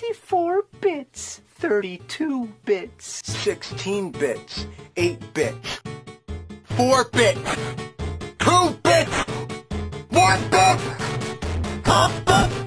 64 bits, 32 bits, 16 bits, 8 bits, 4 bits, 2 bits, 1 bit,